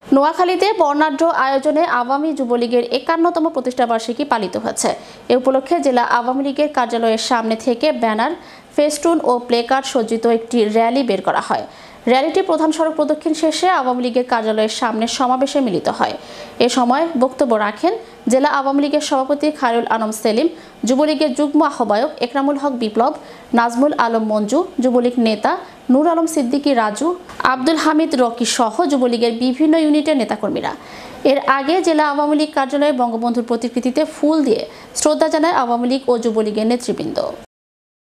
নোয়াখালীতে বর্ণাঢ্য আয়োজনে আওয়ামী যুবলীগের ৫১তম প্রতিষ্ঠাবার্ষিকী পালিত হয়েছে। এ উপলক্ষে জেলা আওয়ামী লীগের কার্যালয়ের সামনে থেকে ব্যানার, ফেস্টুন ও প্লেকার্ড সজ্জিত একটি র্যালি বের করা হয়। র্যালিটি প্রধান সড়ক প্রদক্ষিণ শেষে আওয়ামী লীগের কার্যালয়ের সামনে সমাবেশে মিলিত হয়। এ সময় বক্তব্য রাখেন জেলা আওয়ামী লীগের সভাপতি খায়রুল আলম সেলিম, যুবলীগের যুগ্ম আহ্বায়ক একরামুল হক বিপ্লব, নাজমুল আলম মঞ্জু, যুবলীগ নেতা নূর আলম সিদ্দিকী রাজু, আব্দুল হামিদ রকি সহ যুবলীগের বিভিন্ন ইউনিটের নেতাকর্মীরা। এর আগে জেলা আওয়ামী লীগ কার্যালয়ে বঙ্গবন্ধুর প্রতিকৃতিতে ফুল দিয়ে শ্রদ্ধা জানায় আওয়ামী লীগ ও যুবলীগের নেতৃবৃন্দ।